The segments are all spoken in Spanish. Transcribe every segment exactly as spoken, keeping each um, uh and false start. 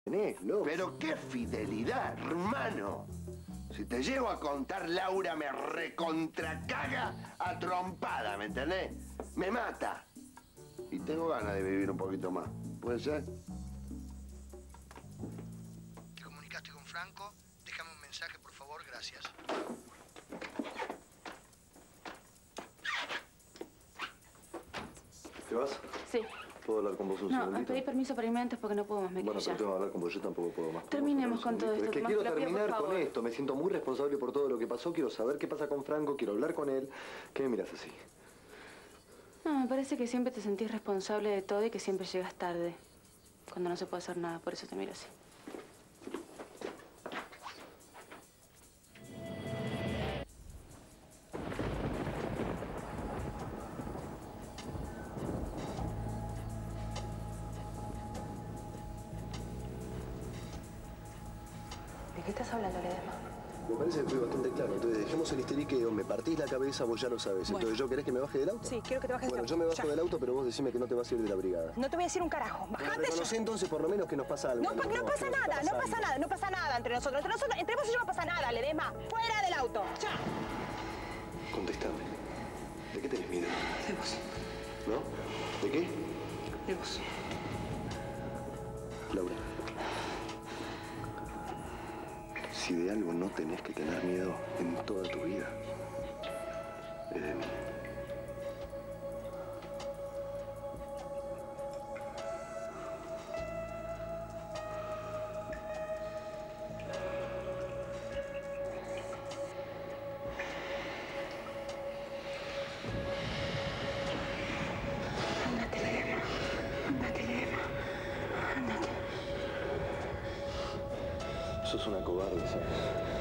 tenés, loco. Pero qué fidelidad, hermano. Si te llego a contar, Laura me recontracaga a trompada, ¿me entendés? Me mata. Y tengo ganas de vivir un poquito más. ¿Puede ser? ¿Te comunicaste con Franco? Déjame un mensaje, por favor, gracias. ¿Te vas? Sí. ¿Puedo hablar con vos un No, segundito? pedí permiso para irme antes porque no puedo más, me Bueno, quillo pero tengo que hablar con vos, yo tampoco puedo más. Terminemos con todo esto, Es que Tomás, quiero te lo pido, por terminar con favor. esto, me siento muy responsable por todo lo que pasó, quiero saber qué pasa con Franco, quiero hablar con él. ¿Qué me miras así? No, me parece que siempre te sentís responsable de todo y que siempre llegas tarde. Cuando no se puede hacer nada, por eso te miro así. ¿De qué estás hablando, Ledesma? Me parece que fui bastante claro, entonces dejemos el histeriqueo, me partís la cabeza, vos ya lo sabés. Bueno. Entonces, ¿yo querés que me baje del auto? Sí, quiero que te bajes Bueno, del yo auto. me bajo Ya. del auto, pero vos decime que no te vas a ir de la brigada. No te voy a decir un carajo. Bajate Reconocé ya. entonces por lo menos que nos pasa algo. No, pa- no pasa nada, no pasa nada, no pasa nada entre nosotros. Entre nosotros, entre vos y yo no pasa nada, Ledesma. Fuera del auto, ya. Contestame. ¿De qué tenés miedo? De vos, ¿No? ¿De qué? de vos. Laura. Si de algo no tenés que tener miedo en toda tu vida, es de mí. Ándate, Ledesma. Ándate, Ledesma. Ándate. Sos una cobarde, ¿sabes?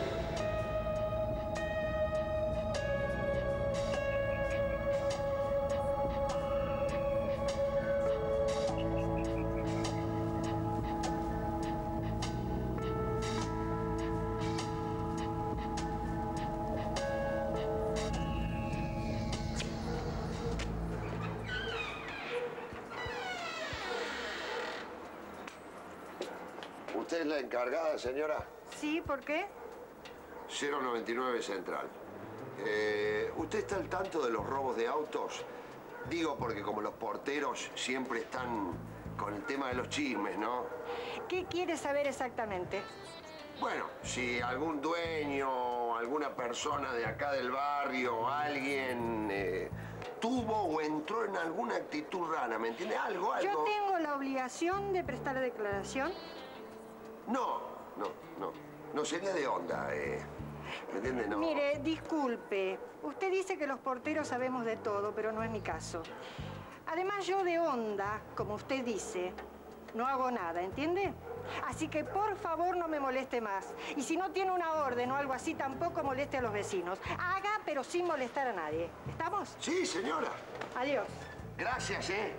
¿Usted es la encargada, señora? Sí, ¿por qué? cero noventa y nueve Central. Eh, ¿Usted está al tanto de los robos de autos? Digo porque como los porteros siempre están con el tema de los chismes, ¿no? ¿Qué quieres saber exactamente? Bueno, si algún dueño, alguna persona de acá del barrio, alguien eh, tuvo o entró en alguna actitud rara, ¿me entiende? Algo, algo. Yo tengo la obligación de prestar declaración. No, no, no. No sería de onda, eh. ¿Me entiende? No. Mire, disculpe. Usted dice que los porteros sabemos de todo, pero no es mi caso. Además, yo de onda, como usted dice, no hago nada, ¿entiende? Así que, por favor, no me moleste más. Y si no tiene una orden o algo así, tampoco moleste a los vecinos. Haga, pero sin molestar a nadie. ¿Estamos? Sí, señora. Adiós. Gracias, ¿eh?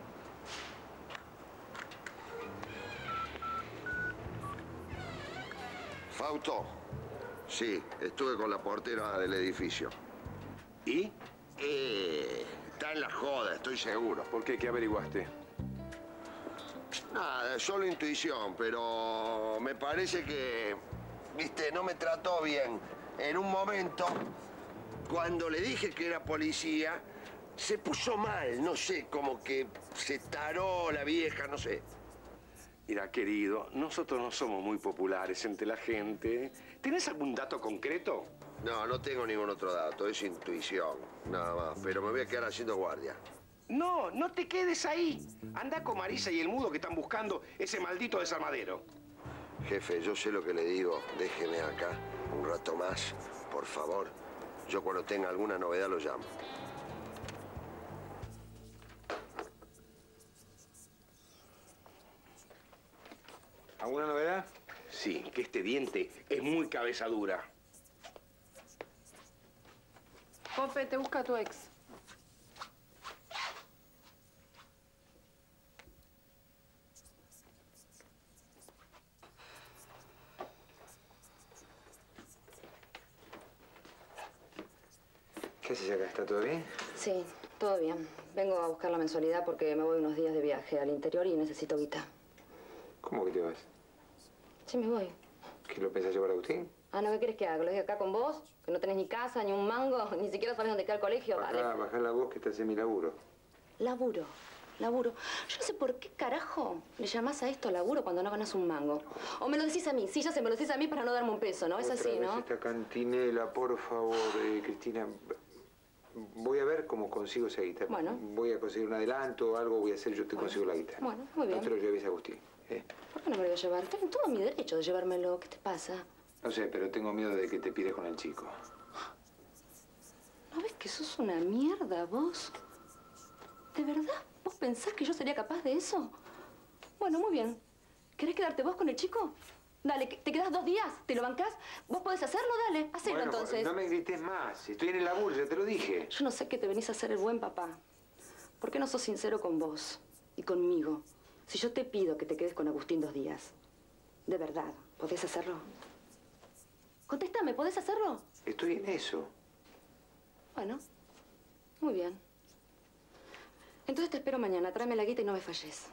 Fausto. Sí, estuve con la portera del edificio. ¿Y? Eh, está en la joda, estoy seguro. ¿Por qué? ¿Qué averiguaste? Nada, solo intuición, pero me parece que, viste, no me trató bien. En un momento, cuando le dije que era policía, se puso mal, no sé, como que se taró la vieja, no sé. Mira, querido, nosotros no somos muy populares entre la gente. ¿Tenés algún dato concreto? No, no tengo ningún otro dato, es intuición, nada más, pero me voy a quedar haciendo guardia. No, no te quedes ahí. Anda con Marisa y el mudo que están buscando ese maldito desarmadero. Jefe, yo sé lo que le digo, déjeme acá un rato más, por favor. Yo cuando tenga alguna novedad lo llamo. ¿Alguna novedad? Sí, que este diente es muy cabeza dura. Pope, te busca tu ex. ¿Qué haces acá? ¿Está todo bien? Sí, todo bien. Vengo a buscar la mensualidad porque me voy unos días de viaje al interior y necesito guita. ¿Cómo que te vas? Sí, me voy. ¿Qué lo pensás llevar a Agustín? Ah, ¿no? ¿Qué querés que haga? ¿Lo dejo acá con vos? ¿Que no tenés ni casa, ni un mango? Ni siquiera sabés dónde queda el colegio. Bajá, Dale. bajá la voz que estás en mi laburo. Laburo. Laburo. Yo no sé por qué carajo le llamás a esto laburo cuando no ganas un mango. O me lo decís a mí. Sí, ya sé, me lo decís a mí para no darme un peso, ¿no? Es Otra así, vez ¿no? esta cantinela, por favor, eh, Cristina. Voy a ver cómo consigo esa guita. Bueno. Voy a conseguir un adelanto o algo voy a hacer, yo te Bueno. consigo la guita. Bueno, muy bien. No te lo lleves a Agustín. ¿eh? ¿Por qué no me lo voy a llevar? Estoy en todo mi derecho de llevármelo. ¿Qué te pasa? No sé, pero tengo miedo de que te pides con el chico. ¿No ves que sos una mierda, vos? ¿De verdad? ¿Vos pensás que yo sería capaz de eso? Bueno, muy bien. ¿Querés quedarte vos con el chico? Dale, ¿te quedás dos días? ¿Te lo bancás? ¿Vos podés hacerlo? Dale, hacelo Bueno, entonces. no me grites más. Estoy en el laburo, ya te lo dije. Yo no sé qué te venís a hacer el buen papá. ¿Por qué no sos sincero con vos y conmigo? Si yo te pido que te quedes con Agustín dos días, ¿de verdad podés hacerlo? Contéstame, ¿podés hacerlo? Estoy en eso. Bueno, muy bien. Entonces te espero mañana. Tráeme la guita y no me falles.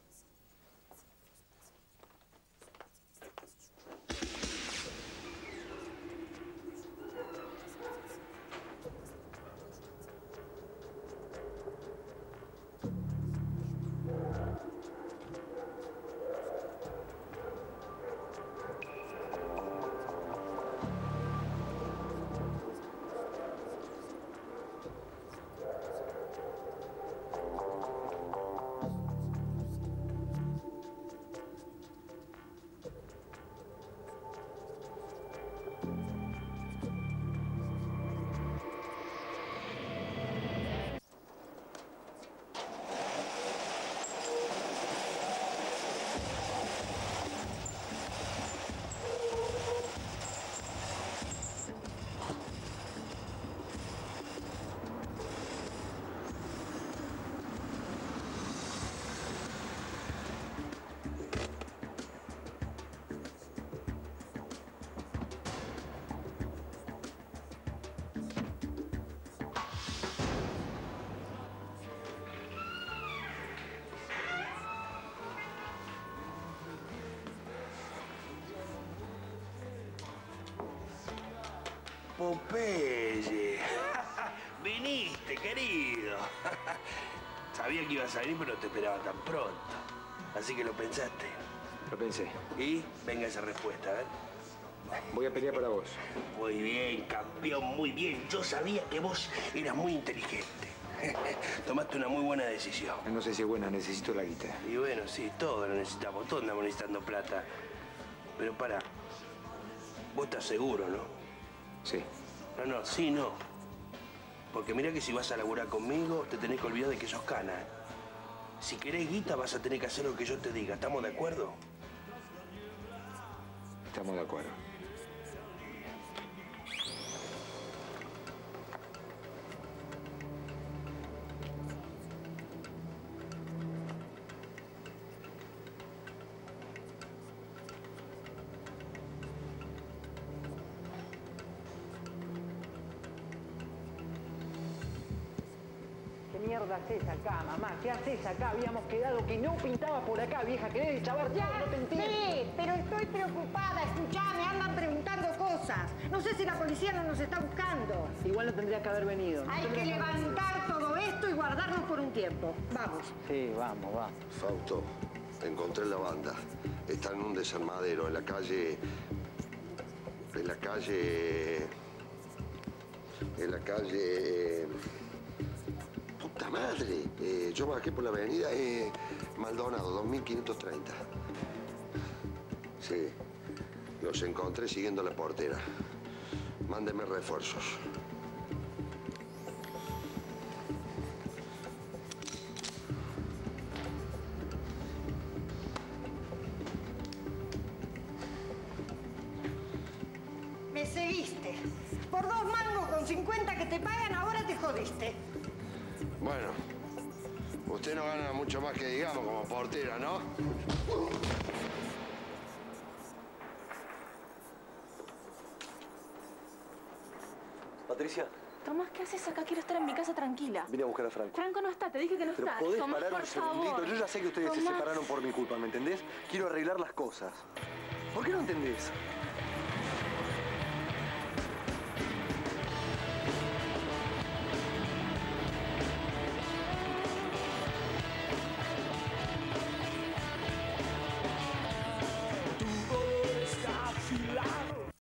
Popeye. Viniste, querido. Sabía que ibas a venir, pero no te esperaba tan pronto. Así que lo pensaste. Lo pensé. Y venga esa respuesta, a ver. Voy a pelear para vos. Muy bien, campeón, muy bien. Yo sabía que vos eras muy inteligente. Tomaste una muy buena decisión. No sé si es buena, necesito la guita. Y bueno, sí, todos lo necesitamos, todos andamos necesitando plata. Pero para, vos estás seguro, ¿no? Sí. No, no, sí, no. Porque mira que si vas a laburar conmigo, te tenés que olvidar de que sos cana. Si querés guita, vas a tener que hacer lo que yo te diga. ¿Estamos de acuerdo? Estamos de acuerdo. ¿Qué mierda haces acá, mamá? ¿Qué haces acá? Habíamos quedado que no pintaba por acá, vieja. Querés chavar todo, no te entiendo. Sí, pero estoy preocupada. Escuchame, andan preguntando cosas. No sé si la policía no nos está buscando. Igual no tendría que haber venido. No Hay que tendría haber venido. levantar todo esto y guardarnos por un tiempo. Vamos. Sí, vamos, vamos. Fausto, encontré la banda. Está en un desarmadero, en la calle... En la calle... En la calle... ¡Puta madre! Eh, yo bajé por la avenida eh, Maldonado, dos mil quinientos treinta. Sí, los encontré siguiendo la portera. Mándeme refuerzos. Me seguiste. Por dos mangos con cincuenta que te pagan, ahora te jodiste. Bueno, usted no gana mucho más que digamos como portera, ¿no? Patricia, Tomás, ¿qué haces acá? Quiero estar en mi casa tranquila. vine a buscar a Franco. Franco no está, te dije que no Pero está. podés Tomás, parar por un segundito. favor. Yo ya sé que ustedes se Tomás. separaron por mi culpa, ¿me entendés? Quiero arreglar las cosas. ¿Por qué no entendés?